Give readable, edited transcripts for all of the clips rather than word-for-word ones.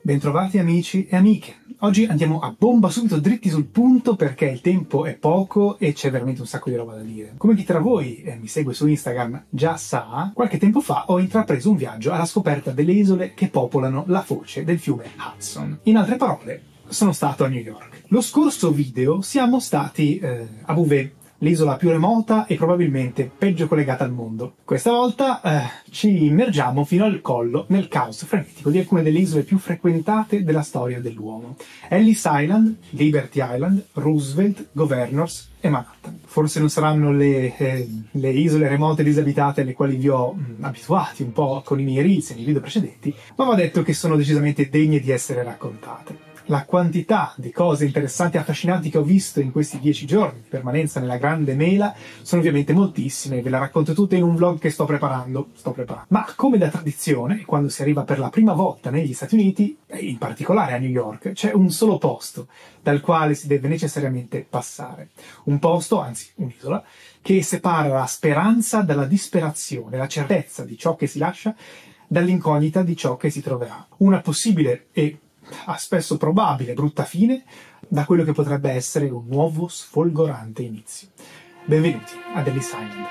Bentrovati amici e amiche. Oggi andiamo a bomba subito dritti sul punto perché il tempo è poco e c'è veramente un sacco di roba da dire. Come chi tra voi mi segue su Instagram già sa, qualche tempo fa ho intrapreso un viaggio alla scoperta delle isole che popolano la foce del fiume Hudson. In altre parole, sono stato a New York. Lo scorso video siamo stati a Bouvet, l'isola più remota e probabilmente peggio collegata al mondo. Questa volta ci immergiamo fino al collo nel caos frenetico di alcune delle isole più frequentate della storia dell'uomo. Ellis Island, Liberty Island, Roosevelt, Governors e Manhattan. Forse non saranno le isole remote e disabitate alle quali vi ho abituati un po' con i miei reels e nei video precedenti, ma va detto che sono decisamente degne di essere raccontate. La quantità di cose interessanti e affascinanti che ho visto in questi 10 giorni di permanenza nella Grande Mela sono ovviamente moltissime, ve le racconto tutte in un vlog che sto preparando. Ma come da tradizione, quando si arriva per la prima volta negli Stati Uniti, e in particolare a New York, c'è un solo posto dal quale si deve necessariamente passare. Un posto, anzi un'isola, che separa la speranza dalla disperazione, la certezza di ciò che si lascia dall'incognita di ciò che si troverà. Una possibile e spesso probabile brutta fine da quello che potrebbe essere un nuovo sfolgorante inizio. Benvenuti ad Ellis Island.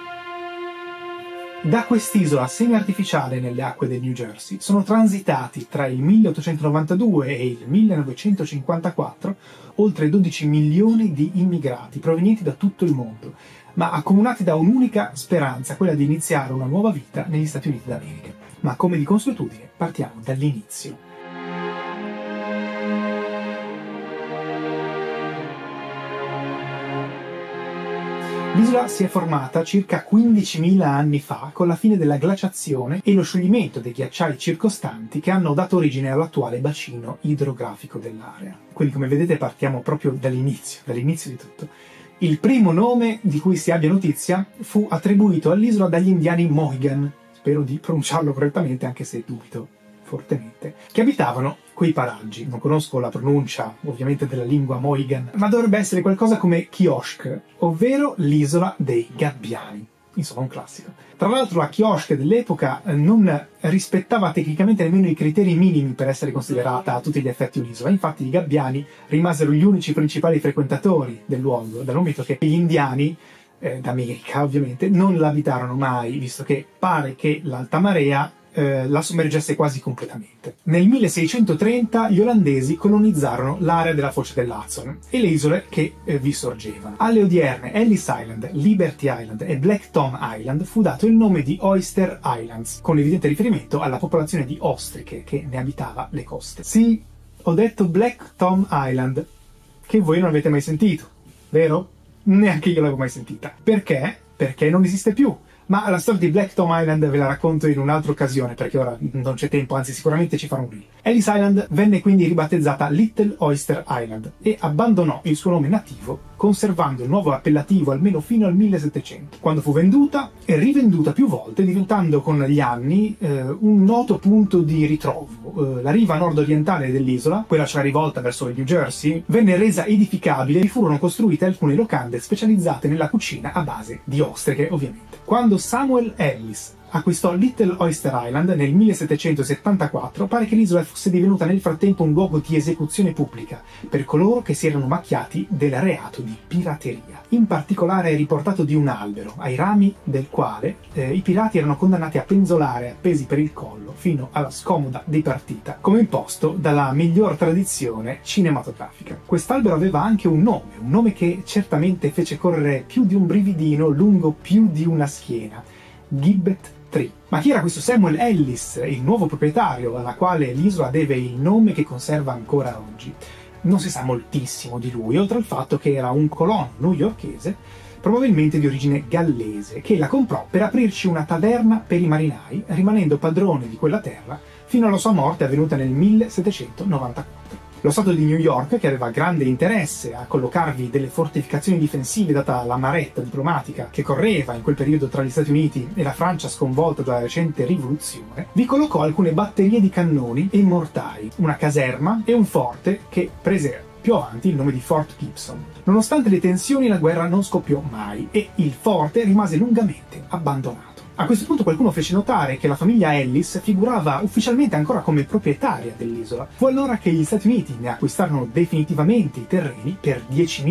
Da quest'isola semi-artificiale nelle acque del New Jersey sono transitati tra il 1892 e il 1954 oltre 12 milioni di immigrati provenienti da tutto il mondo, ma accomunati da un'unica speranza, quella di iniziare una nuova vita negli Stati Uniti d'America. Ma come di consuetudine partiamo dall'inizio. L'isola si è formata circa 15.000 anni fa con la fine della glaciazione e lo scioglimento dei ghiacciai circostanti che hanno dato origine all'attuale bacino idrografico dell'area. Quindi, come vedete, partiamo proprio dall'inizio di tutto. Il primo nome di cui si abbia notizia fu attribuito all'isola dagli indiani Mohegan, spero di pronunciarlo correttamente anche se dubito fortemente, che abitavano quei paraggi. Non conosco la pronuncia ovviamente della lingua Mohegan, ma dovrebbe essere qualcosa come Kiosk, ovvero l'isola dei gabbiani. Insomma, un classico. Tra l'altro la Kiosk dell'epoca non rispettava tecnicamente nemmeno i criteri minimi per essere considerata a tutti gli effetti un'isola. Infatti i gabbiani rimasero gli unici principali frequentatori del luogo, dal momento che gli indiani d'America ovviamente non l'abitarono mai, visto che pare che l'alta marea la sommergesse quasi completamente. Nel 1630 gli olandesi colonizzarono l'area della foce dell'Hudson e le isole che vi sorgevano. Alle odierne Ellis Island, Liberty Island e Black Tom Island fu dato il nome di Oyster Islands, con evidente riferimento alla popolazione di ostriche che ne abitava le coste. Sì, ho detto Black Tom Island, che voi non avete mai sentito, vero? Neanche io l'avevo mai sentita. Perché? Perché non esiste più. Ma la storia di Black Tom Island ve la racconto in un'altra occasione, perché ora non c'è tempo, anzi sicuramente ci farò un reel. Ellis Island venne quindi ribattezzata Little Oyster Island e abbandonò il suo nome nativo, conservando il nuovo appellativo almeno fino al 1700, quando fu venduta e rivenduta più volte, diventando con gli anni un noto punto di ritrovo. La riva nord-orientale dell'isola, quella cioè rivolta verso il New Jersey, venne resa edificabile e furono costruite alcune locande specializzate nella cucina a base di ostriche, ovviamente. Quando Samuel Ellis acquistò Little Oyster Island nel 1774, pare che l'isola fosse divenuta nel frattempo un luogo di esecuzione pubblica per coloro che si erano macchiati del reato di pirateria. In particolare è riportato di un albero, ai rami del quale i pirati erano condannati a penzolare appesi per il collo fino alla scomoda dipartita, come imposto dalla miglior tradizione cinematografica. Quest'albero aveva anche un nome che certamente fece correre più di un brividino lungo più di una schiena: Gibbet Tree. Ma chi era questo Samuel Ellis, il nuovo proprietario alla quale l'isola deve il nome che conserva ancora oggi? Non si sa moltissimo di lui, oltre al fatto che era un colono newyorkese, probabilmente di origine gallese, che la comprò per aprirci una taverna per i marinai, rimanendo padrone di quella terra fino alla sua morte avvenuta nel 1794. Lo Stato di New York, che aveva grande interesse a collocarvi delle fortificazioni difensive data la maretta diplomatica che correva in quel periodo tra gli Stati Uniti e la Francia sconvolta dalla recente rivoluzione, vi collocò alcune batterie di cannoni e mortai, una caserma e un forte che prese più avanti il nome di Fort Gibson. Nonostante le tensioni, la guerra non scoppiò mai e il forte rimase lungamente abbandonato. A questo punto qualcuno fece notare che la famiglia Ellis figurava ufficialmente ancora come proprietaria dell'isola. Fu allora che gli Stati Uniti ne acquistarono definitivamente i terreni per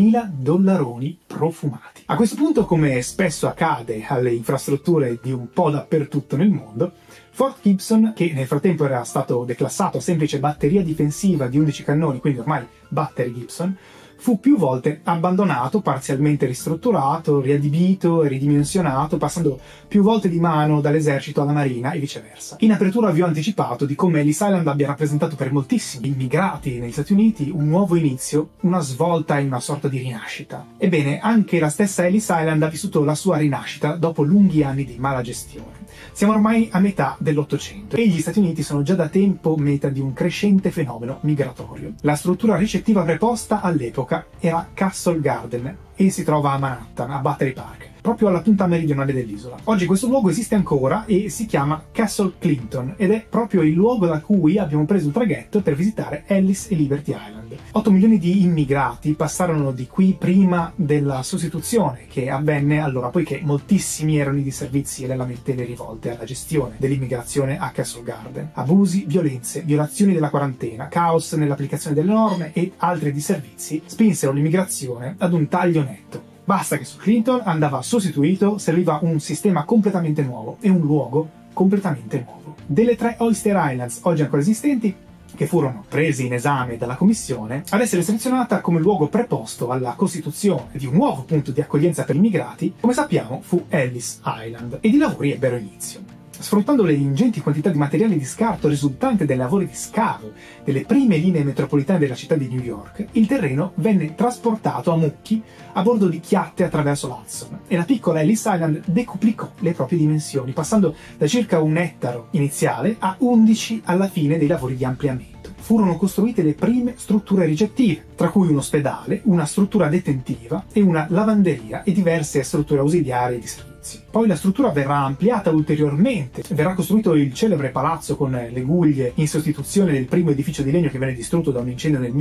$10.000 profumati. A questo punto, come spesso accade alle infrastrutture di un po' dappertutto nel mondo, Fort Gibson, che nel frattempo era stato declassato a semplice batteria difensiva di 11 cannoni, quindi ormai Battery Gibson, fu più volte abbandonato, parzialmente ristrutturato, riadibito e ridimensionato, passando più volte di mano dall'esercito alla marina e viceversa. In apertura vi ho anticipato di come Ellis Island abbia rappresentato per moltissimi immigrati negli Stati Uniti un nuovo inizio, una svolta e una sorta di rinascita. Ebbene, anche la stessa Ellis Island ha vissuto la sua rinascita dopo lunghi anni di mala gestione. Siamo ormai a metà dell'800 e gli Stati Uniti sono già da tempo meta di un crescente fenomeno migratorio. La struttura ricettiva preposta all'epoca era Castle Garden e si trova a Manhattan, a Battery Park, proprio alla punta meridionale dell'isola. Oggi questo luogo esiste ancora e si chiama Castle Clinton ed è proprio il luogo da cui abbiamo preso il traghetto per visitare Ellis e Liberty Island. 8 milioni di immigrati passarono di qui prima della sostituzione che avvenne allora, poiché moltissimi erano i disservizi e le lamentele rivolte alla gestione dell'immigrazione a Castle Garden. Abusi, violenze, violazioni della quarantena, caos nell'applicazione delle norme e altri disservizi spinsero l'immigrazione ad un taglio netto. Basta che su Clinton andava sostituito, serviva un sistema completamente nuovo e un luogo completamente nuovo. Delle 3 Oyster Islands oggi ancora esistenti, che furono presi in esame dalla Commissione, ad essere selezionata come luogo preposto alla costituzione di un nuovo punto di accoglienza per immigrati, come sappiamo fu Ellis Island, ed i lavori ebbero inizio. Sfruttando le ingenti quantità di materiale di scarto risultante dai lavori di scavo delle prime linee metropolitane della città di New York, il terreno venne trasportato a mucchi a bordo di chiatte attraverso l'Hudson e la piccola Ellis Island decuplicò le proprie dimensioni, passando da circa 1 ettaro iniziale a 11 alla fine dei lavori di ampliamento. Furono costruite le prime strutture ricettive, tra cui un ospedale, una struttura detentiva e una lavanderia e diverse strutture ausiliarie di servizi. Poi la struttura verrà ampliata ulteriormente, verrà costruito il celebre palazzo con le guglie in sostituzione del primo edificio di legno che venne distrutto da un incendio nel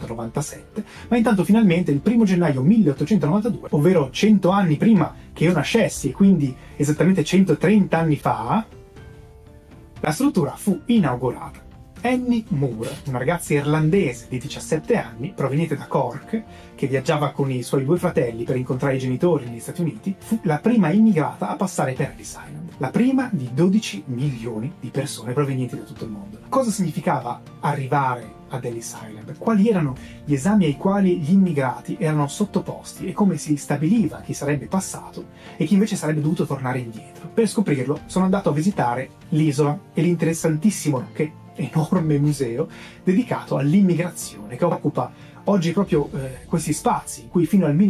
1897, ma intanto finalmente il 1 gennaio 1892, ovvero 100 anni prima che io nascessi e quindi esattamente 130 anni fa, la struttura fu inaugurata. Annie Moore, una ragazza irlandese di 17 anni, proveniente da Cork, che viaggiava con i suoi 2 fratelli per incontrare i genitori negli Stati Uniti, fu la prima immigrata a passare per Ellis Island, la prima di 12 milioni di persone provenienti da tutto il mondo. Cosa significava arrivare ad Ellis Island? Quali erano gli esami ai quali gli immigrati erano sottoposti e come si stabiliva chi sarebbe passato e chi invece sarebbe dovuto tornare indietro? Per scoprirlo sono andato a visitare l'isola e l'interessantissimo, nonché enorme museo dedicato all'immigrazione che occupa oggi proprio questi spazi in cui fino al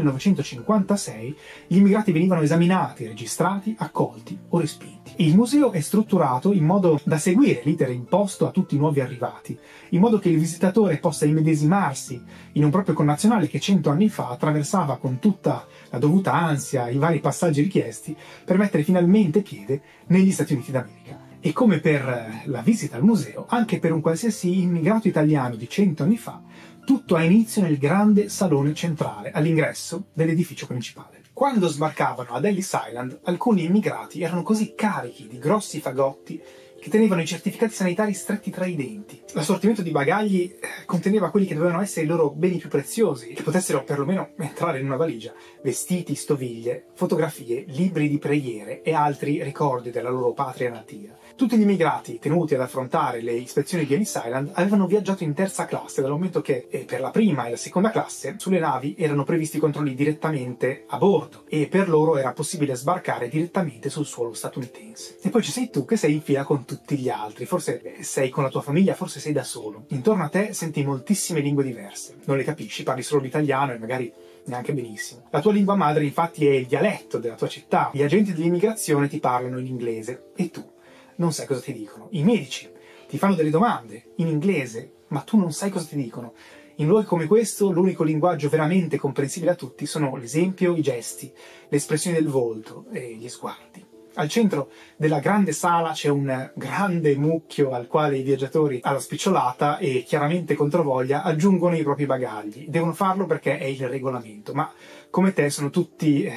1956 gli immigrati venivano esaminati, registrati, accolti o respinti. Il museo è strutturato in modo da seguire l'iter imposto a tutti i nuovi arrivati, in modo che il visitatore possa immedesimarsi in un proprio connazionale che 100 anni fa attraversava con tutta la dovuta ansia i vari passaggi richiesti per mettere finalmente piede negli Stati Uniti d'America. E come per la visita al museo, anche per un qualsiasi immigrato italiano di 100 anni fa, tutto ha inizio nel grande salone centrale, all'ingresso dell'edificio principale. Quando sbarcavano ad Ellis Island, alcuni immigrati erano così carichi di grossi fagotti che tenevano i certificati sanitari stretti tra i denti. L'assortimento di bagagli conteneva quelli che dovevano essere i loro beni più preziosi, che potessero perlomeno entrare in una valigia: vestiti, stoviglie, fotografie, libri di preghiere e altri ricordi della loro patria natia. Tutti gli immigrati tenuti ad affrontare le ispezioni di Ellis Island avevano viaggiato in terza classe, dal momento che per la prima e la seconda classe sulle navi erano previsti controlli direttamente a bordo e per loro era possibile sbarcare direttamente sul suolo statunitense. E poi ci sei tu che sei in fila con tutti gli altri, forse sei con la tua famiglia, forse sei da solo. Intorno a te senti moltissime lingue diverse, non le capisci, parli solo l'italiano e magari neanche benissimo. La tua lingua madre infatti è il dialetto della tua città, gli agenti dell'immigrazione ti parlano in inglese e tu non sai cosa ti dicono. I medici ti fanno delle domande in inglese, ma tu non sai cosa ti dicono. In luoghi come questo, l'unico linguaggio veramente comprensibile a tutti sono l'esempio, i gesti, le espressioni del volto e gli sguardi. Al centro della grande sala c'è un grande mucchio al quale i viaggiatori alla spicciolata e chiaramente controvoglia aggiungono i propri bagagli. Devono farlo perché è il regolamento, ma come te sono tutti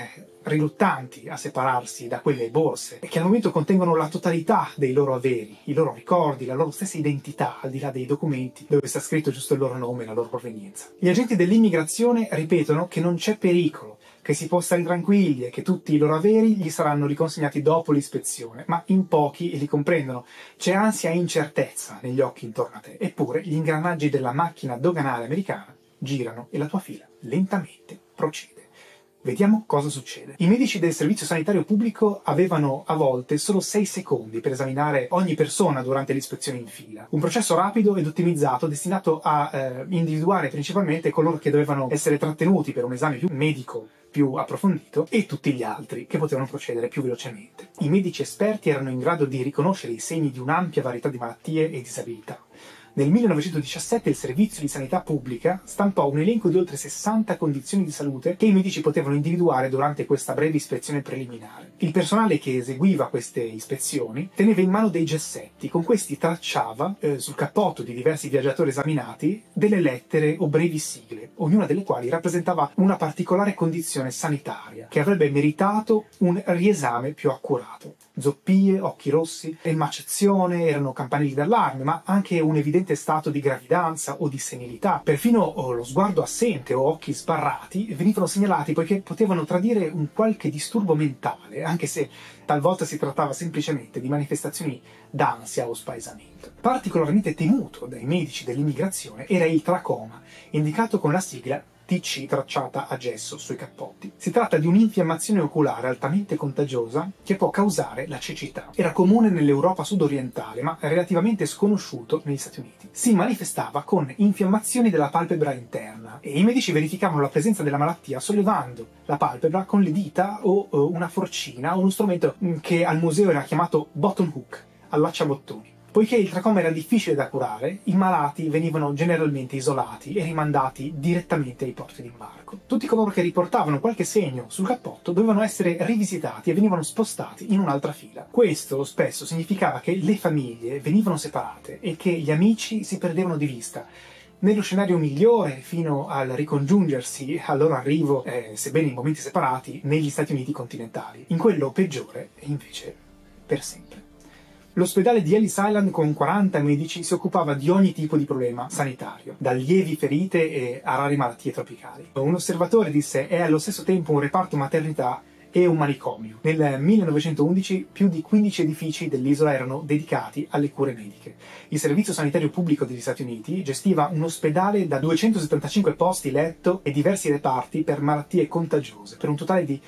riluttanti a separarsi da quelle borse e che al momento contengono la totalità dei loro averi, i loro ricordi, la loro stessa identità, al di là dei documenti dove sta scritto giusto il loro nome e la loro provenienza. Gli agenti dell'immigrazione ripetono che non c'è pericolo, che si può stare tranquilli e che tutti i loro averi gli saranno riconsegnati dopo l'ispezione, ma in pochi li comprendono. C'è ansia e incertezza negli occhi intorno a te, eppure gli ingranaggi della macchina doganale americana girano e la tua fila lentamente procede. Vediamo cosa succede. I medici del servizio sanitario pubblico avevano a volte solo 6 secondi per esaminare ogni persona durante l'ispezione in fila. Un processo rapido ed ottimizzato destinato a individuare principalmente coloro che dovevano essere trattenuti per un esame più medico più approfondito e tutti gli altri che potevano procedere più velocemente. I medici esperti erano in grado di riconoscere i segni di un'ampia varietà di malattie e disabilità. Nel 1917 il Servizio di Sanità Pubblica stampò un elenco di oltre 60 condizioni di salute che i medici potevano individuare durante questa breve ispezione preliminare. Il personale che eseguiva queste ispezioni teneva in mano dei gessetti, con questi tracciava sul cappotto di diversi viaggiatori esaminati delle lettere o brevi sigle, ognuna delle quali rappresentava una particolare condizione sanitaria che avrebbe meritato un riesame più accurato. Zoppie, occhi rossi, emaciazione erano campanelli d'allarme, ma anche un evidente stato di gravidanza o di senilità. Perfino lo sguardo assente o occhi sbarrati venivano segnalati poiché potevano tradire un qualche disturbo mentale, anche se talvolta si trattava semplicemente di manifestazioni d'ansia o spaesamento. Particolarmente temuto dai medici dell'immigrazione era il tracoma, indicato con la sigla TC tracciata a gesso sui cappotti. Si tratta di un'infiammazione oculare altamente contagiosa che può causare la cecità. Era comune nell'Europa sudorientale, ma relativamente sconosciuto negli Stati Uniti. Si manifestava con infiammazioni della palpebra interna e i medici verificavano la presenza della malattia sollevando la palpebra con le dita o una forcina o uno strumento che al museo era chiamato button hook, allacciabottoni. Poiché il tracoma era difficile da curare, i malati venivano generalmente isolati e rimandati direttamente ai porti d'imbarco. Tutti coloro che riportavano qualche segno sul cappotto dovevano essere rivisitati e venivano spostati in un'altra fila. Questo spesso significava che le famiglie venivano separate e che gli amici si perdevano di vista. Nello scenario migliore, fino al ricongiungersi al loro arrivo, sebbene in momenti separati, negli Stati Uniti continentali. In quello peggiore, invece, per sempre. L'ospedale di Ellis Island con 40 medici si occupava di ogni tipo di problema sanitario, da lievi ferite e a rare malattie tropicali. Un osservatore disse: è allo stesso tempo un reparto maternità e un manicomio. Nel 1911 più di 15 edifici dell'isola erano dedicati alle cure mediche. Il Servizio Sanitario Pubblico degli Stati Uniti gestiva un ospedale da 275 posti letto e diversi reparti per malattie contagiose, per un totale di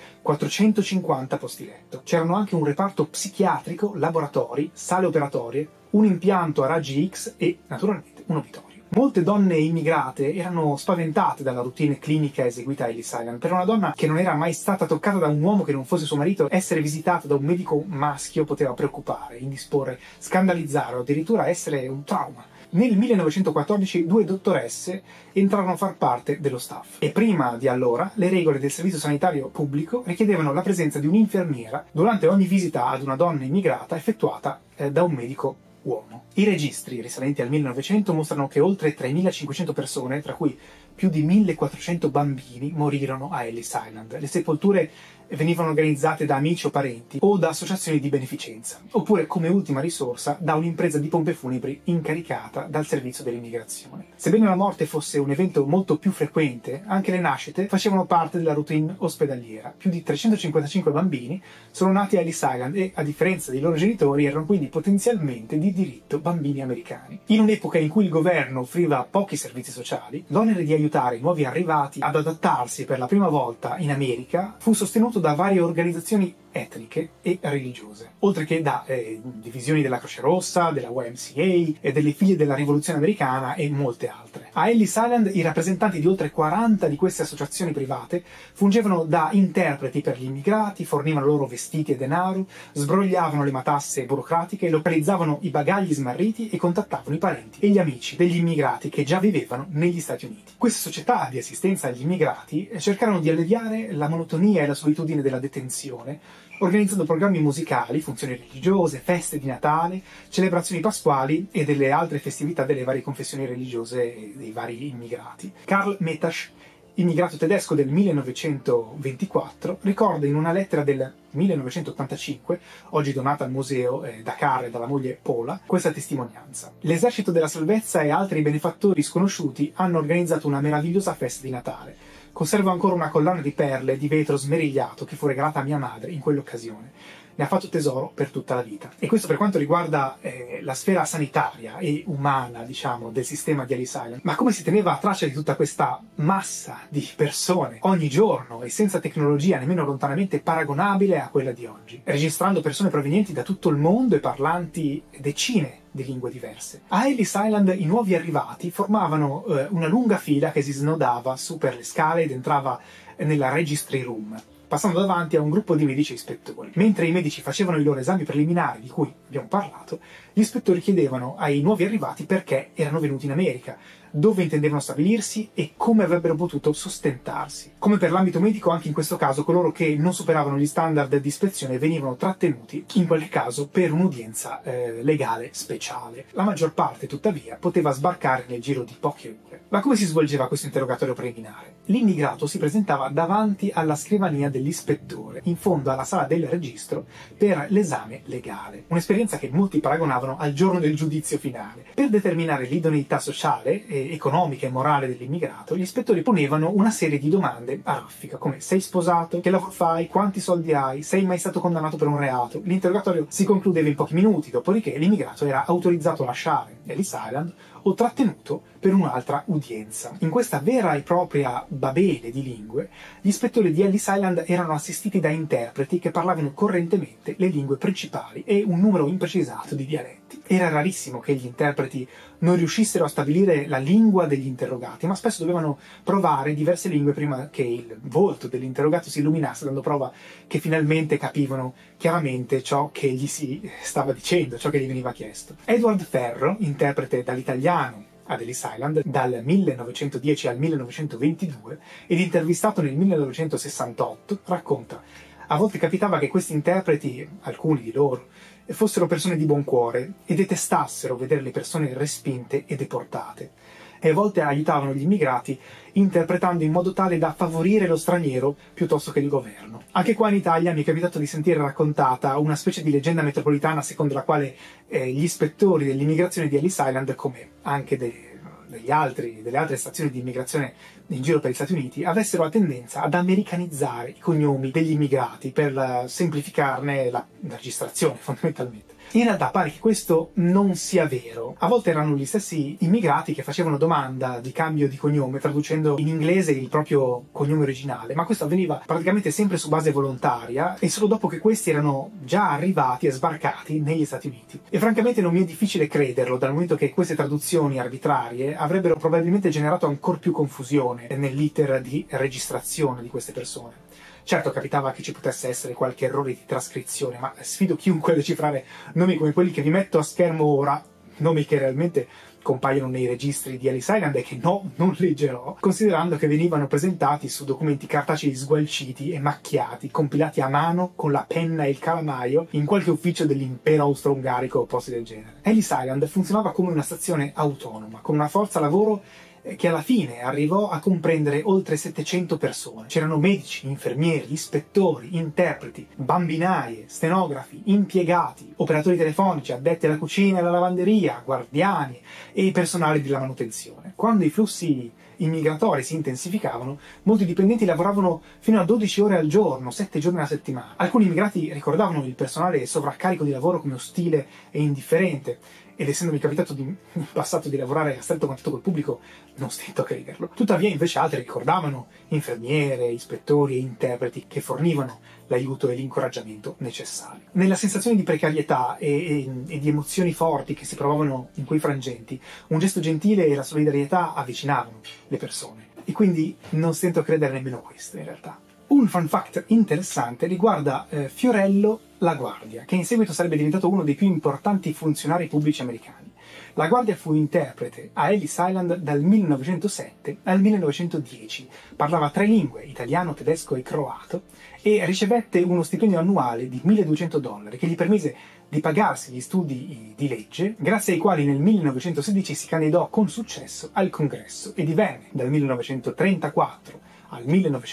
450 posti letto. C'erano anche un reparto psichiatrico, laboratori, sale operatorie, un impianto a raggi X e, naturalmente, un obitorio. Molte donne immigrate erano spaventate dalla routine clinica eseguita a Ellis Island. Per una donna che non era mai stata toccata da un uomo che non fosse suo marito, essere visitata da un medico maschio poteva preoccupare, indisporre, scandalizzare o addirittura essere un trauma. Nel 1914 2 dottoresse entrarono a far parte dello staff e prima di allora le regole del servizio sanitario pubblico richiedevano la presenza di un'infermiera durante ogni visita ad una donna immigrata effettuata da un medico uomo. I registri risalenti al 1900 mostrano che oltre 3.500 persone, tra cui più di 1.400 bambini, morirono a Ellis Island. Le sepolture venivano organizzate da amici o parenti o da associazioni di beneficenza, oppure come ultima risorsa da un'impresa di pompe funebri incaricata dal servizio dell'immigrazione. Sebbene la morte fosse un evento molto più frequente, anche le nascite facevano parte della routine ospedaliera. Più di 355 bambini sono nati a Ellis Island e, a differenza dei loro genitori, erano quindi potenzialmente di diritto bambini americani. In un'epoca in cui il governo offriva pochi servizi sociali, l'onere di aiutare i nuovi arrivati ad adattarsi per la prima volta in America fu sostenuto da varie organizzazioni etniche e religiose, oltre che da divisioni della Croce Rossa, della YMCA e delle Figlie della Rivoluzione Americana e molte altre. A Ellis Island i rappresentanti di oltre 40 di queste associazioni private fungevano da interpreti per gli immigrati, fornivano loro vestiti e denaro, sbrogliavano le matasse burocratiche, localizzavano i bagagli smarriti e contattavano i parenti e gli amici degli immigrati che già vivevano negli Stati Uniti. Queste società di assistenza agli immigrati cercarono di alleviare la monotonia e la solitudine della detenzione, organizzando programmi musicali, funzioni religiose, feste di Natale, celebrazioni pasquali e delle altre festività delle varie confessioni religiose dei vari immigrati. Karl Metash immigrato tedesco del 1924, ricorda in una lettera del 1985, oggi donata al museo da Carr e dalla moglie Paula, questa testimonianza. L'esercito della salvezza e altri benefattori sconosciuti hanno organizzato una meravigliosa festa di Natale. Conservo ancora una collana di perle di vetro smerigliato che fu regalata a mia madre in quell'occasione. Ne ha fatto tesoro per tutta la vita. E questo per quanto riguarda la sfera sanitaria e umana, diciamo, del sistema di Ellis Island. Ma come si teneva traccia di tutta questa massa di persone ogni giorno e senza tecnologia nemmeno lontanamente paragonabile a quella di oggi, registrando persone provenienti da tutto il mondo e parlanti decine di lingue diverse. A Ellis Island i nuovi arrivati formavano una lunga fila che si snodava su per le scale ed entrava nella registry room, passando davanti a un gruppo di medici e ispettori. Mentre i medici facevano i loro esami preliminari, di cui abbiamo parlato, gli ispettori chiedevano ai nuovi arrivati perché erano venuti in America, dove intendevano stabilirsi e come avrebbero potuto sostentarsi. Come per l'ambito medico, anche in questo caso coloro che non superavano gli standard di ispezione venivano trattenuti, in quel caso per un'udienza legale speciale. La maggior parte, tuttavia, poteva sbarcare nel giro di poche ore. Ma come si svolgeva questo interrogatorio preliminare? L'immigrato si presentava davanti alla scrivania dell'ispettore, in fondo alla sala del registro, per l'esame legale. Un'esperienza che molti paragonavano al giorno del giudizio finale. Per determinare l'idoneità sociale, economica e morale dell'immigrato, gli ispettori ponevano una serie di domande a raffica, come: sei sposato? Che lavoro fai? Quanti soldi hai? Sei mai stato condannato per un reato? L'interrogatorio si concludeva in pochi minuti, dopodiché l'immigrato era autorizzato a lasciare Ellis Island o trattenuto per un'altra udienza. In questa vera e propria babele di lingue, gli ispettori di Ellis Island erano assistiti da interpreti che parlavano correntemente le lingue principali e un numero imprecisato di dialetti. Era rarissimo che gli interpreti non riuscissero a stabilire la lingua degli interrogati, ma spesso dovevano provare diverse lingue prima che il volto dell'interrogato si illuminasse, dando prova che finalmente capivano chiaramente ciò che gli si stava dicendo, ciò che gli veniva chiesto. Edward Ferro, interprete dall'italiano ad Ellis Island dal 1910 al 1922 ed intervistato nel 1968, racconta: a volte capitava che questi interpreti, alcuni di loro, fossero persone di buon cuore e detestassero vedere le persone respinte e deportate, e a volte aiutavano gli immigrati interpretando in modo tale da favorire lo straniero piuttosto che il governo. Anche qua in Italia mi è capitato di sentire raccontata una specie di leggenda metropolitana secondo la quale gli ispettori dell'immigrazione di Ellis Island, come anche delle altre stazioni di immigrazione in giro per gli Stati Uniti, avessero la tendenza ad americanizzare i cognomi degli immigrati per semplificarne la registrazione, fondamentalmente. In realtà pare che questo non sia vero. A volte erano gli stessi immigrati che facevano domanda di cambio di cognome traducendo in inglese il proprio cognome originale, ma questo avveniva praticamente sempre su base volontaria e solo dopo che questi erano già arrivati e sbarcati negli Stati Uniti. E francamente non mi è difficile crederlo, dal momento che queste traduzioni arbitrarie avrebbero probabilmente generato ancor più confusione nell'iter di registrazione di queste persone. Certo, capitava che ci potesse essere qualche errore di trascrizione, ma sfido chiunque a decifrare nomi come quelli che vi metto a schermo ora, nomi che realmente compaiono nei registri di Ellis Island e che no, non leggerò, considerando che venivano presentati su documenti cartacei sgualciti e macchiati, compilati a mano con la penna e il calamaio in qualche ufficio dell'impero austro-ungarico o posti del genere. Ellis Island funzionava come una stazione autonoma, con una forza lavoro che alla fine arrivò a comprendere oltre 700 persone. C'erano medici, infermieri, ispettori, interpreti, bambinaie, stenografi, impiegati, operatori telefonici, addetti alla cucina e alla lavanderia, guardiani e personale della manutenzione. Quando i flussi immigratori si intensificavano, molti dipendenti lavoravano fino a 12 ore al giorno, 7 giorni alla settimana. Alcuni immigrati ricordavano il personale sovraccarico di lavoro come ostile e indifferente, ed essendomi capitato in passato di lavorare a stretto contatto col pubblico, non stento a crederlo. Tuttavia invece altri ricordavano infermiere, ispettori e interpreti che fornivano l'aiuto e l'incoraggiamento necessari. Nella sensazione di precarietà e di emozioni forti che si provavano in quei frangenti, un gesto gentile e la solidarietà avvicinavano le persone. E quindi non stento a credere nemmeno questo, in realtà. Un fun fact interessante riguarda Fiorello La Guardia, che in seguito sarebbe diventato uno dei più importanti funzionari pubblici americani. La Guardia fu interprete a Ellis Island dal 1907 al 1910, parlava 3 lingue, italiano, tedesco e croato, e ricevette uno stipendio annuale di $1.200 che gli permise di pagarsi gli studi di legge, grazie ai quali nel 1916 si candidò con successo al Congresso e divenne dal 1934 al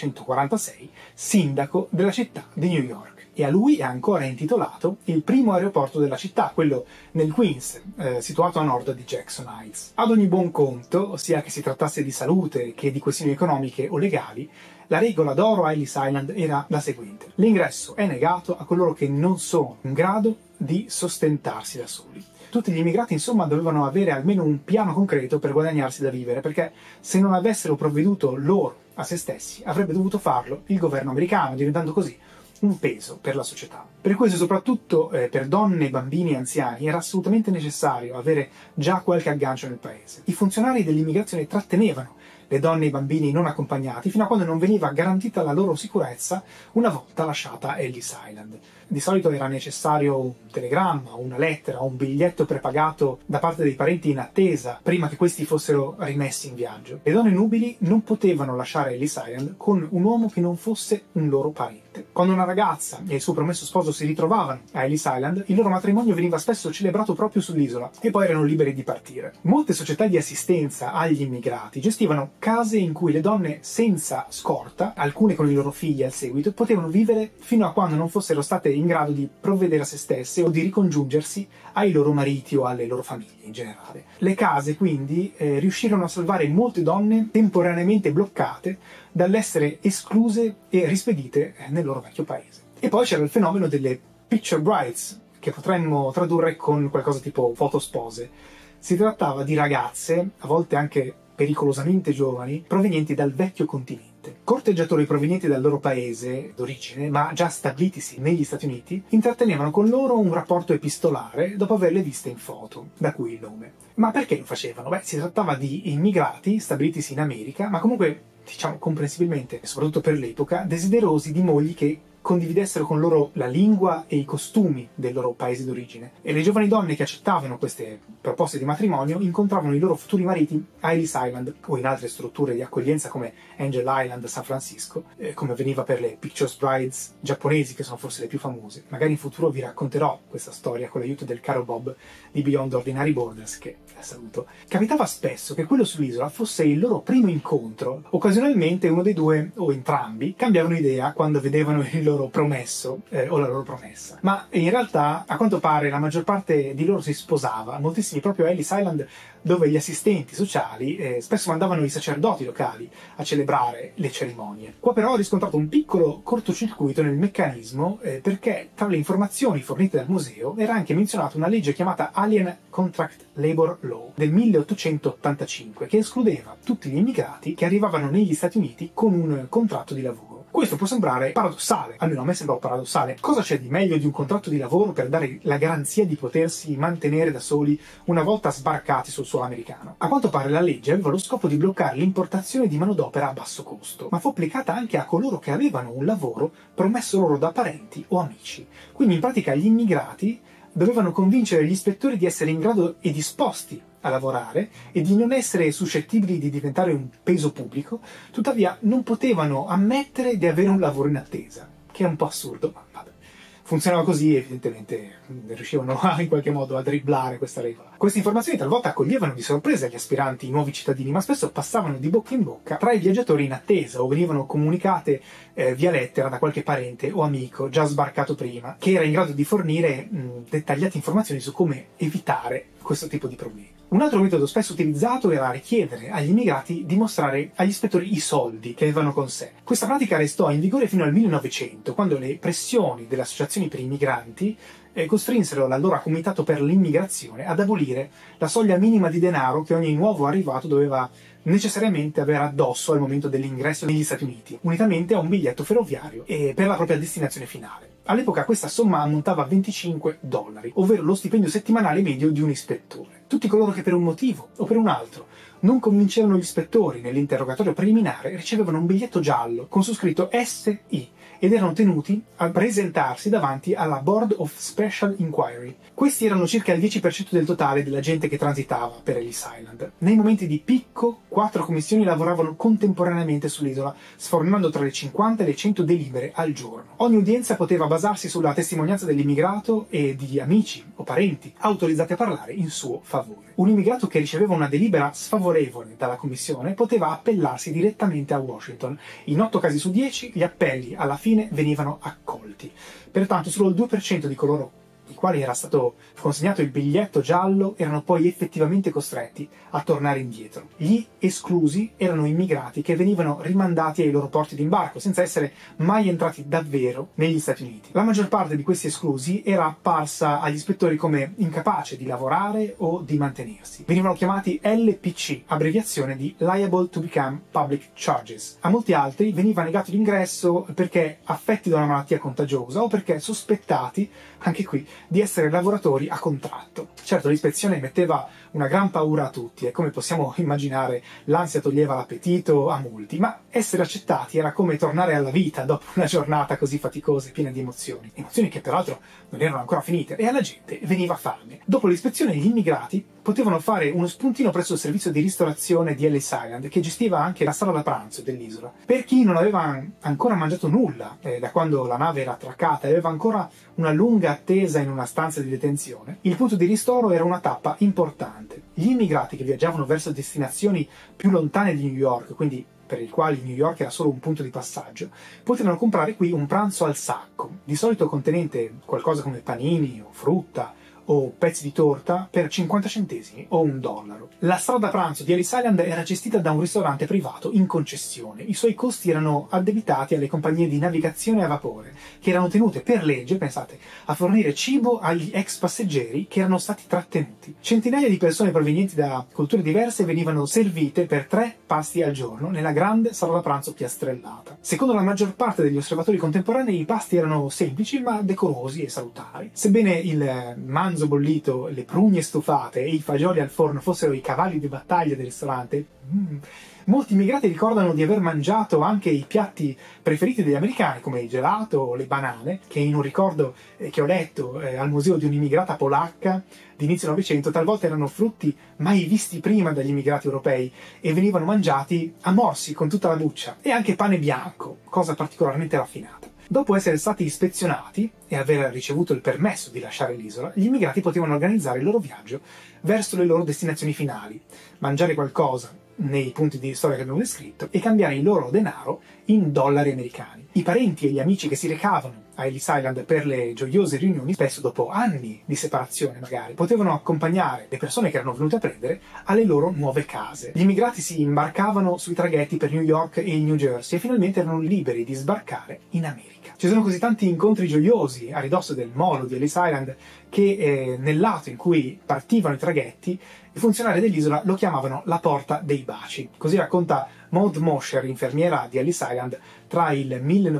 1946 sindaco della città di New York. E a lui è ancora intitolato il primo aeroporto della città, quello nel Queens, situato a nord di Jackson Heights. Ad ogni buon conto, sia che si trattasse di salute che di questioni economiche o legali, la regola d'oro a Ellis Island era la seguente: l'ingresso è negato a coloro che non sono in grado di sostentarsi da soli. Tutti gli immigrati, insomma, dovevano avere almeno un piano concreto per guadagnarsi da vivere, perché se non avessero provveduto loro a se stessi, avrebbe dovuto farlo il governo americano, diventando così un peso per la società. Per questo, soprattutto per donne, bambini e anziani, era assolutamente necessario avere già qualche aggancio nel paese. I funzionari dell'immigrazione trattenevano le donne e i bambini non accompagnati fino a quando non veniva garantita la loro sicurezza una volta lasciata Ellis Island. Di solito era necessario un telegramma, una lettera o un biglietto prepagato da parte dei parenti in attesa prima che questi fossero rimessi in viaggio. Le donne nubili non potevano lasciare Ellis Island con un uomo che non fosse un loro parente. Quando una ragazza e il suo promesso sposo si ritrovavano a Ellis Island, il loro matrimonio veniva spesso celebrato proprio sull'isola e poi erano liberi di partire. Molte società di assistenza agli immigrati gestivano case in cui le donne senza scorta, alcune con i loro figli al seguito, potevano vivere fino a quando non fossero state in grado di provvedere a se stesse o di ricongiungersi ai loro mariti o alle loro famiglie in generale. Le case quindi riuscirono a salvare molte donne temporaneamente bloccate dall'essere escluse e rispedite nel loro vecchio paese. E poi c'era il fenomeno delle picture brides, che potremmo tradurre con qualcosa tipo fotospose. Si trattava di ragazze, a volte anche pericolosamente giovani, provenienti dal vecchio continente. Corteggiatori provenienti dal loro paese d'origine, ma già stabilitisi negli Stati Uniti, intrattenevano con loro un rapporto epistolare dopo averle viste in foto, da cui il nome. Ma perché lo facevano? Beh, si trattava di immigrati stabilitisi in America, ma comunque, diciamo comprensibilmente, soprattutto per l'epoca, desiderosi di mogli che condividessero con loro la lingua e i costumi del loro paese d'origine. E le giovani donne che accettavano queste proposte di matrimonio incontravano i loro futuri mariti a Ellis Island o in altre strutture di accoglienza come Angel Island, San Francisco, come avveniva per le Pictures Brides giapponesi, che sono forse le più famose. Magari in futuro vi racconterò questa storia con l'aiuto del caro Bob di Beyond Ordinary Borders, che saluto. Capitava spesso che quello sull'isola fosse il loro primo incontro. Occasionalmente uno dei due, o entrambi, cambiavano idea quando vedevano il loro promesso o la loro promessa. Ma in realtà, a quanto pare, la maggior parte di loro si sposava, moltissimi proprio a Ellis Island, dove gli assistenti sociali spesso mandavano i sacerdoti locali a celebrare le cerimonie. Qua però ho riscontrato un piccolo cortocircuito nel meccanismo, perché tra le informazioni fornite dal museo era anche menzionata una legge chiamata Alien Contract Labor Law del 1885, che escludeva tutti gli immigrati che arrivavano negli Stati Uniti con un contratto di lavoro. Questo può sembrare paradossale, almeno a me sembrò paradossale. Cosa c'è di meglio di un contratto di lavoro per dare la garanzia di potersi mantenere da soli una volta sbarcati sul suolo americano? A quanto pare la legge aveva lo scopo di bloccare l'importazione di manodopera a basso costo, ma fu applicata anche a coloro che avevano un lavoro promesso loro da parenti o amici. Quindi in pratica gli immigrati dovevano convincere gli ispettori di essere in grado e disposti a lavorare e di non essere suscettibili di diventare un peso pubblico, tuttavia non potevano ammettere di avere un lavoro in attesa, che è un po' assurdo, ma vabbè. Funzionava così e evidentemente riuscivano in qualche modo a dribblare questa regola. Queste informazioni talvolta accoglievano di sorpresa gli aspiranti nuovi cittadini, ma spesso passavano di bocca in bocca tra i viaggiatori in attesa o venivano comunicate via lettera da qualche parente o amico già sbarcato prima, che era in grado di fornire dettagliate informazioni su come evitare questo tipo di problemi. Un altro metodo spesso utilizzato era richiedere agli immigrati di mostrare agli ispettori i soldi che avevano con sé. Questa pratica restò in vigore fino al 1900, quando le pressioni delle associazioni per i migranti costrinsero l'allora Comitato per l'Immigrazione ad abolire la soglia minima di denaro che ogni nuovo arrivato doveva necessariamente avere addosso al momento dell'ingresso negli Stati Uniti, unitamente a un biglietto ferroviario e per la propria destinazione finale. All'epoca questa somma ammontava a $25, ovvero lo stipendio settimanale medio di un ispettore. Tutti coloro che per un motivo o per un altro non convincevano gli ispettori nell'interrogatorio preliminare ricevevano un biglietto giallo con su scritto SI ed erano tenuti a presentarsi davanti alla Board of Special Inquiry. Questi erano circa il 10% del totale della gente che transitava per Ellis Island. Nei momenti di picco, 4 commissioni lavoravano contemporaneamente sull'isola, sfornando tra le 50 e le 100 delibere al giorno. Ogni udienza poteva basarsi sulla testimonianza dell'immigrato e di amici o parenti autorizzati a parlare in suo favore. Un immigrato che riceveva una delibera sfavorevole favoevole dalla commissione poteva appellarsi direttamente a Washington. In 8 casi su 10 gli appelli alla fine venivano accolti. Pertanto solo il 2% di coloro i quali era stato consegnato il biglietto giallo erano poi effettivamente costretti a tornare indietro. Gli esclusi erano immigrati che venivano rimandati ai loro porti d'imbarco senza essere mai entrati davvero negli Stati Uniti. La maggior parte di questi esclusi era apparsa agli ispettori come incapace di lavorare o di mantenersi. Venivano chiamati LPC, abbreviazione di Liable to Become Public Charges. A molti altri veniva negato l'ingresso perché affetti da una malattia contagiosa o perché sospettati, anche qui, di essere lavoratori a contratto. Certo, l'ispezione metteva una gran paura a tutti e, come possiamo immaginare, l'ansia toglieva l'appetito a molti, ma essere accettati era come tornare alla vita dopo una giornata così faticosa e piena di emozioni. Emozioni che peraltro non erano ancora finite e alla gente veniva fame. Dopo l'ispezione gli immigrati potevano fare uno spuntino presso il servizio di ristorazione di Ellis Island, che gestiva anche la sala da pranzo dell'isola. Per chi non aveva ancora mangiato nulla da quando la nave era attraccata e aveva ancora una lunga attesa in una stanza di detenzione, il punto di ristoro era una tappa importante. Gli immigrati che viaggiavano verso destinazioni più lontane di New York, quindi per i quali New York era solo un punto di passaggio, potevano comprare qui un pranzo al sacco, di solito contenente qualcosa come panini o frutta o pezzi di torta per 50 centesimi o $1. La sala da pranzo di Ellis Island era gestita da un ristorante privato in concessione. I suoi costi erano addebitati alle compagnie di navigazione a vapore, che erano tenute per legge, pensate, a fornire cibo agli ex passeggeri che erano stati trattenuti. Centinaia di persone provenienti da culture diverse venivano servite per 3 pasti al giorno nella grande sala da pranzo piastrellata. Secondo la maggior parte degli osservatori contemporanei, i pasti erano semplici ma decorosi e salutari. Sebbene il manzo bollito, le prugne stufate e i fagioli al forno fossero i cavalli di battaglia del ristorante, molti immigrati ricordano di aver mangiato anche i piatti preferiti degli americani, come il gelato o le banane, che in un ricordo che ho letto al museo di un'immigrata polacca di inizio Novecento, talvolta erano frutti mai visti prima dagli immigrati europei e venivano mangiati a morsi con tutta la buccia, e anche pane bianco, cosa particolarmente raffinata. Dopo essere stati ispezionati e aver ricevuto il permesso di lasciare l'isola, gli immigrati potevano organizzare il loro viaggio verso le loro destinazioni finali, mangiare qualcosa nei punti di storia che abbiamo descritto e cambiare il loro denaro in dollari americani. I parenti e gli amici che si recavano a Ellis Island per le gioiose riunioni, spesso dopo anni di separazione magari, potevano accompagnare le persone che erano venute a prendere alle loro nuove case. Gli immigrati si imbarcavano sui traghetti per New York e il New Jersey e finalmente erano liberi di sbarcare in America. Ci sono così tanti incontri gioiosi a ridosso del molo di Ellis Island che nel lato in cui partivano i traghetti i funzionari dell'isola lo chiamavano la porta dei baci. Così racconta Maud Mosher, infermiera di Ellis Island, tra il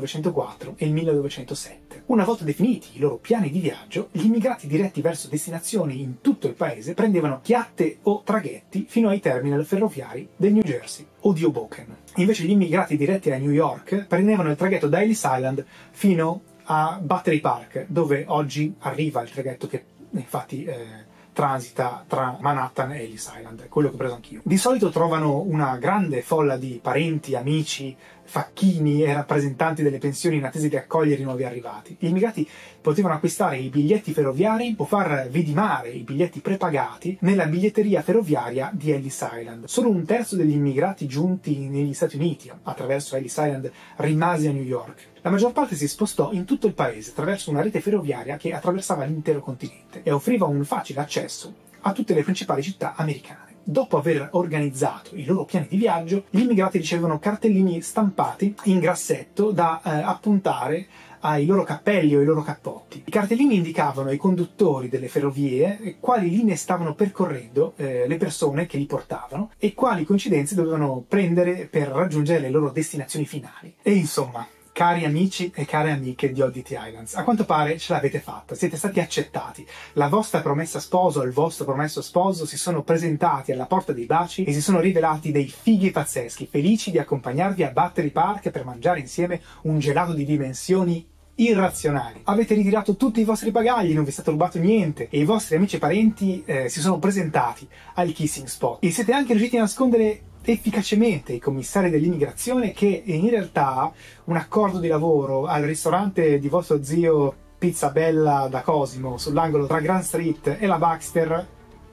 1904 e il 1907. Una volta definiti i loro piani di viaggio, gli immigrati diretti verso destinazioni in tutto il paese prendevano chiatte o traghetti fino ai terminal ferroviari del New Jersey o di Hoboken. Invece gli immigrati diretti a New York prendevano il traghetto da Ellis Island fino a Battery Park, dove oggi arriva il traghetto che infatti transita tra Manhattan e Ellis Island, quello che ho preso anch'io. Di solito trovano una grande folla di parenti, amici, facchini e rappresentanti delle pensioni in attesa di accogliere i nuovi arrivati. Gli immigrati potevano acquistare i biglietti ferroviari o far vidimare i biglietti prepagati nella biglietteria ferroviaria di Ellis Island. Solo un terzo degli immigrati giunti negli Stati Uniti attraverso Ellis Island rimase a New York. La maggior parte si spostò in tutto il paese attraverso una rete ferroviaria che attraversava l'intero continente e offriva un facile accesso a tutte le principali città americane. Dopo aver organizzato i loro piani di viaggio, gli immigrati ricevevano cartellini stampati in grassetto da appuntare ai loro cappelli o ai loro cappotti. I cartellini indicavano ai conduttori delle ferrovie quali linee stavano percorrendo le persone che li portavano e quali coincidenze dovevano prendere per raggiungere le loro destinazioni finali. E insomma, cari amici e care amiche di Oddity Islands, a quanto pare ce l'avete fatta, siete stati accettati. La vostra promessa sposo o il vostro promesso sposo si sono presentati alla porta dei baci e si sono rivelati dei fighi pazzeschi, felici di accompagnarvi a Battery Park per mangiare insieme un gelato di dimensioni irrazionali. Avete ritirato tutti i vostri bagagli, non vi è stato rubato niente e i vostri amici e parenti si sono presentati al kissing spot e siete anche riusciti a nascondere efficacemente i commissari dell'immigrazione che in realtà un accordo di lavoro al ristorante di vostro zio Pizza Bella da Cosimo sull'angolo tra Grand Street e la Baxter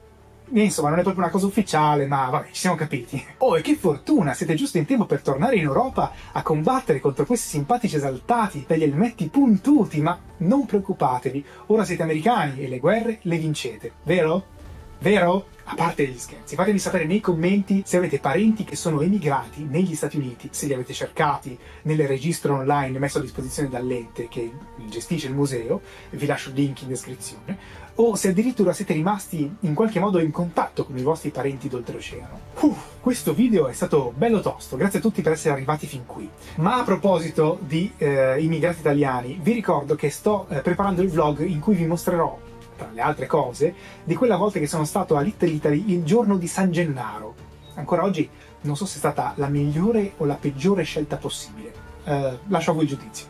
Insomma, non è proprio una cosa ufficiale, ma vabbè, ci siamo capiti. Oh, e che fortuna! Siete giusto in tempo per tornare in Europa a combattere contro questi simpatici esaltati dagli elmetti puntuti, ma non preoccupatevi, ora siete americani e le guerre le vincete, vero? Vero? A parte gli scherzi, fatemi sapere nei commenti se avete parenti che sono emigrati negli Stati Uniti, se li avete cercati nel registro online messo a disposizione dall'ente che gestisce il museo, vi lascio il link in descrizione, o se addirittura siete rimasti in qualche modo in contatto con i vostri parenti d'oltreoceano. Questo video è stato bello tosto, grazie a tutti per essere arrivati fin qui. Ma a proposito di immigrati italiani, vi ricordo che sto preparando il vlog in cui vi mostrerò, tra le altre cose, di quella volta che sono stato a Little Italy il giorno di San Gennaro. Ancora oggi non so se è stata la migliore o la peggiore scelta possibile. Lascio a voi il giudizio.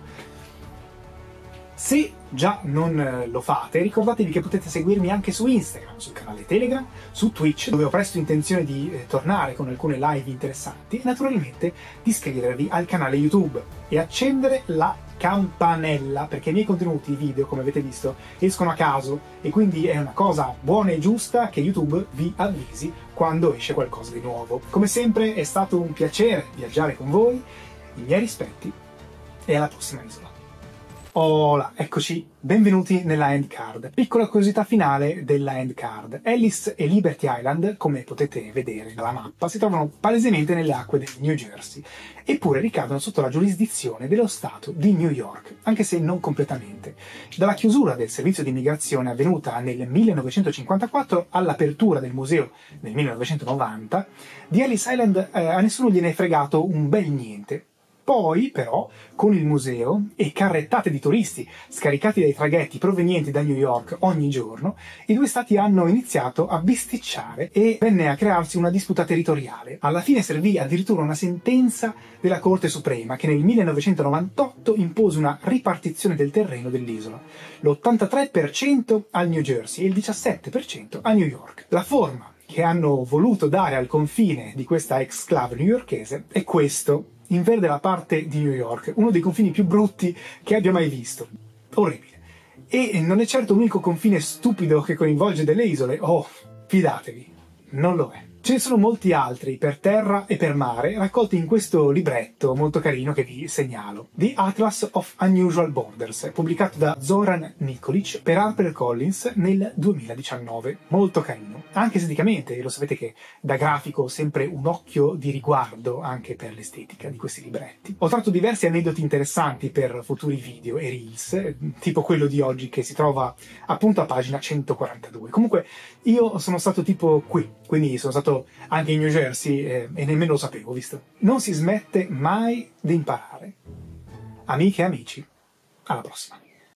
Se già non lo fate, ricordatevi che potete seguirmi anche su Instagram, sul canale Telegram, su Twitch, dove ho presto intenzione di tornare con alcune live interessanti, e naturalmente di iscrivervi al canale YouTube e accendere la campanella, perché i miei contenuti video, come avete visto, escono a caso e quindi è una cosa buona e giusta che YouTube vi avvisi quando esce qualcosa di nuovo. Come sempre è stato un piacere viaggiare con voi, i miei rispetti e alla prossima isola. Hola, eccoci, benvenuti nella End Card. Piccola curiosità finale della End Card. Ellis e Liberty Island, come potete vedere dalla mappa, si trovano palesemente nelle acque del New Jersey, eppure ricadono sotto la giurisdizione dello Stato di New York, anche se non completamente. Dalla chiusura del servizio di immigrazione avvenuta nel 1954 all'apertura del museo nel 1990, di Ellis Island a nessuno gliene è fregato un bel niente. Poi, però, con il museo e carrettate di turisti scaricati dai traghetti provenienti da New York ogni giorno, i due stati hanno iniziato a bisticciare e venne a crearsi una disputa territoriale. Alla fine servì addirittura una sentenza della Corte Suprema che nel 1998 impose una ripartizione del terreno dell'isola, l'83% al New Jersey e il 17% a New York. La forma che hanno voluto dare al confine di questa exclave newyorkese è questo, in verde la parte di New York, uno dei confini più brutti che abbia mai visto. Orribile. E non è certo l'unico confine stupido che coinvolge delle isole. Oh, fidatevi, non lo è. Ce ne sono molti altri, per terra e per mare, raccolti in questo libretto molto carino che vi segnalo. The Atlas of Unusual Borders, pubblicato da Zoran Nikolic per HarperCollins nel 2019. Molto carino. Anche esteticamente, lo sapete che da grafico ho sempre un occhio di riguardo anche per l'estetica di questi libretti. Ho tratto diversi aneddoti interessanti per futuri video e reels, tipo quello di oggi che si trova appunto a pagina 142. Comunque io sono stato tipo qui, quindi sono stato anche in New Jersey e nemmeno lo sapevo, visto? Non si smette mai di imparare. Amiche e amici, alla prossima.